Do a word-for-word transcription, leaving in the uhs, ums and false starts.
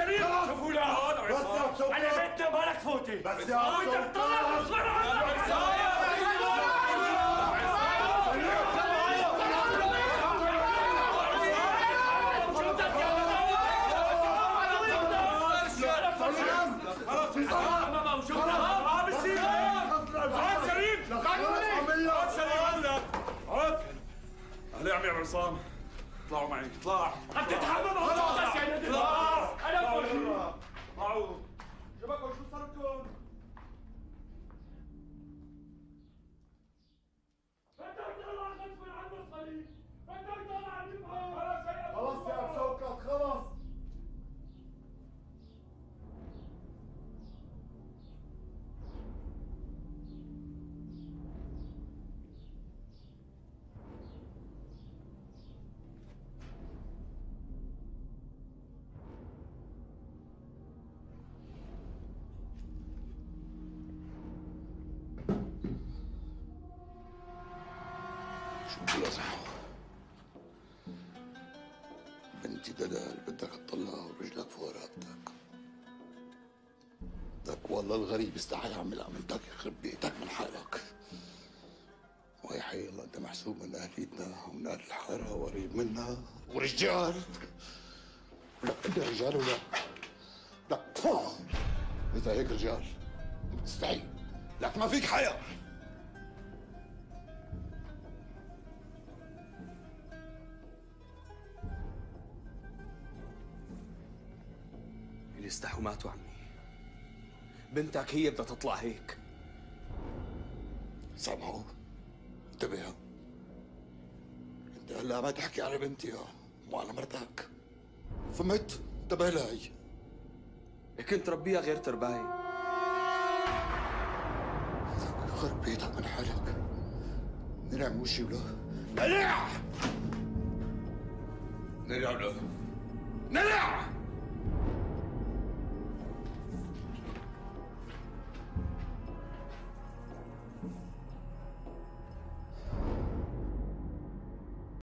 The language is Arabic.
سليم شوفوا لا بس يا على بيتنا مالك فوتي بس يا وانت تطلع بسرعه هلا يا عمي ابو عصام اطلعوا معي اطلع انت تتحمم خلاص يا ندى خلاص انا فوق اطلعوا شبكوا شو صار لكم؟ بدك تطلع غصبا عن الصليب بدك تطلع الجبهه خلص يا شوكت خلص. شو بلزحه بنتي دلال بدك تطلعها ورجلك فوق رقبتك. بدك والله الغريب استحي يعمل عملتك يخرب بيتك من حالك. ويا حي الله انت محسوب من اهليتنا ومن اهل الحاره وقريب منها ورجال. لا انت رجال ولا لا فوق. اذا هيك رجال بتستحي لك ما فيك حياه. اللي استحوا ماتوا عمي. بنتك هي بدها تطلع هيك. سامعوا انتبه. انت هلا ما تحكي على بنتي مو على مرتك. فهمت؟ انتبه لهي. كنت ربيها غير ترباية. خرب بيتك من حالك. نرع موشي ولا نرع نرع ولا نرع